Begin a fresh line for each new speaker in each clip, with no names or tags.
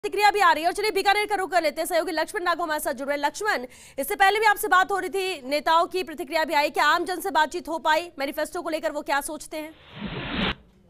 प्रतिक्रिया भी आ रही है। और चलिए बीकानेर का रुख कर लेते हैं, सहयोगी लक्ष्मण नागो हमारे साथ जुड़ रहे हैं। लक्ष्मण, इससे पहले भी आपसे बात हो रही थी, नेताओं की प्रतिक्रिया भी आई, क्या आम जन से बातचीत हो पाई? मैनिफेस्टो को लेकर वो क्या सोचते हैं?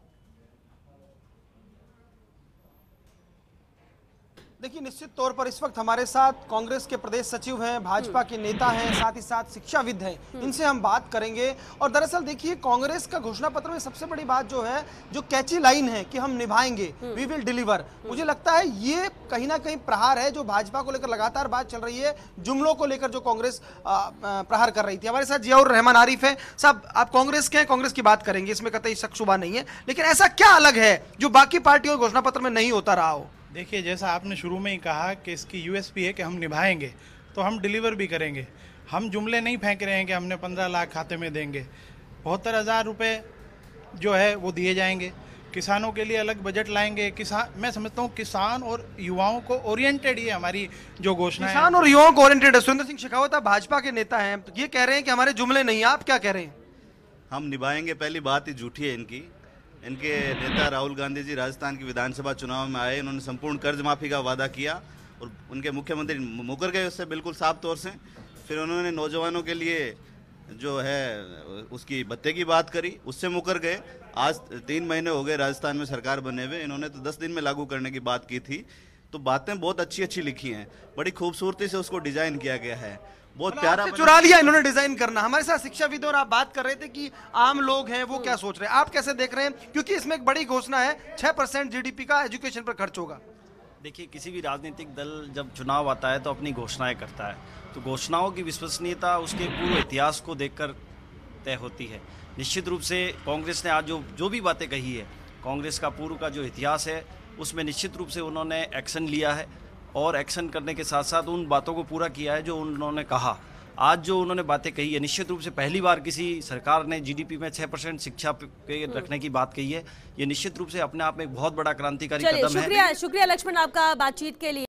देखिए, निश्चित तौर पर इस वक्त हमारे साथ कांग्रेस के प्रदेश सचिव हैं, भाजपा के नेता हैं, साथ ही साथ शिक्षाविद हैं, इनसे हम बात करेंगे। और दरअसल देखिए, कांग्रेस का घोषणा पत्र में सबसे बड़ी बात जो है, जो कैची लाइन है कि हम निभाएंगे, वी विल डिलीवर, मुझे लगता है ये कहीं ना कहीं प्रहार है जो भाजपा को लेकर लगातार बात चल रही है, जुमलों को लेकर जो कांग्रेस प्रहार कर रही थी। हमारे साथ जियाउर रहमान आरिफ है। साहब, आप कांग्रेस के हैं, कांग्रेस की बात करेंगे, इसमें कतई शक शुबा नहीं है, लेकिन ऐसा क्या अलग है जो बाकी पार्टियों के घोषणा पत्र में नहीं होता रहा हो?
देखिए, जैसा आपने शुरू में ही कहा कि इसकी यूएसपी है कि हम निभाएंगे, तो हम डिलीवर भी करेंगे। हम जुमले नहीं फेंक रहे हैं कि हमने 15 लाख खाते में देंगे। 72,000 रुपये जो है वो दिए जाएंगे। किसानों के लिए अलग बजट लाएंगे। मैं समझता हूँ किसान और युवाओं को ओरिएंटेड ये हमारी जो घोषणा है।
किसान और युवाओं को ओरिएंटेड है। सुरेंद्र सिंह शेखावत आप भाजपा के नेता हैं, तो ये कह रहे हैं कि हमारे जुमले नहीं, आप क्या कह रहे हैं?
हम निभाएंगे, पहली बात ही झूठी है इनकी। इनके नेता राहुल गांधी जी राजस्थान की विधानसभा चुनाव में आए, उन्होंने संपूर्ण कर्ज माफी का वादा किया और उनके मुख्यमंत्री मुकर गए उससे बिल्कुल साफ तौर से। फिर उन्होंने नौजवानों के लिए जो है उसकी भत्ते की बात करी, उससे मुकर गए। आज 3 महीने हो गए राजस्थान में सरकार बने हुए, इन्होंने तो 10 दिन में लागू करने की बात की थी। तो बातें बहुत अच्छी अच्छी लिखी हैं, बड़ी खूबसूरती से उसको डिजाइन किया गया है, बहुत प्यारा
चुरा लिया इन्होंने डिजाइन करना। हमारे साथ शिक्षाविद और आप बात कर रहे थे कि आम लोग हैं वो क्या सोच रहे हैं, आप कैसे देख रहे हैं? क्योंकि इसमें एक बड़ी घोषणा है, 6% जीडीपी का एजुकेशन पर खर्च होगा।
देखिए, किसी भी राजनीतिक दल जब चुनाव आता है तो अपनी घोषणाएं करता है, तो घोषणाओं की विश्वसनीयता उसके पूर्व इतिहास को देखकर तय होती है। निश्चित रूप से कांग्रेस ने आज जो भी बातें कही है, कांग्रेस का पूर्व का जो इतिहास है उसमें निश्चित रूप से उन्होंने एक्शन लिया है और एक्शन करने के साथ साथ उन बातों को पूरा किया है जो उन्होंने कहा। आज जो उन्होंने बातें कही है, निश्चित रूप से पहली बार किसी सरकार ने जीडीपी में 6% शिक्षा पे रखने की बात कही है। ये निश्चित रूप से अपने आप में एक बहुत बड़ा क्रांतिकारी कदम है।
शुक्रिया लक्ष्मण आपका बातचीत के लिए।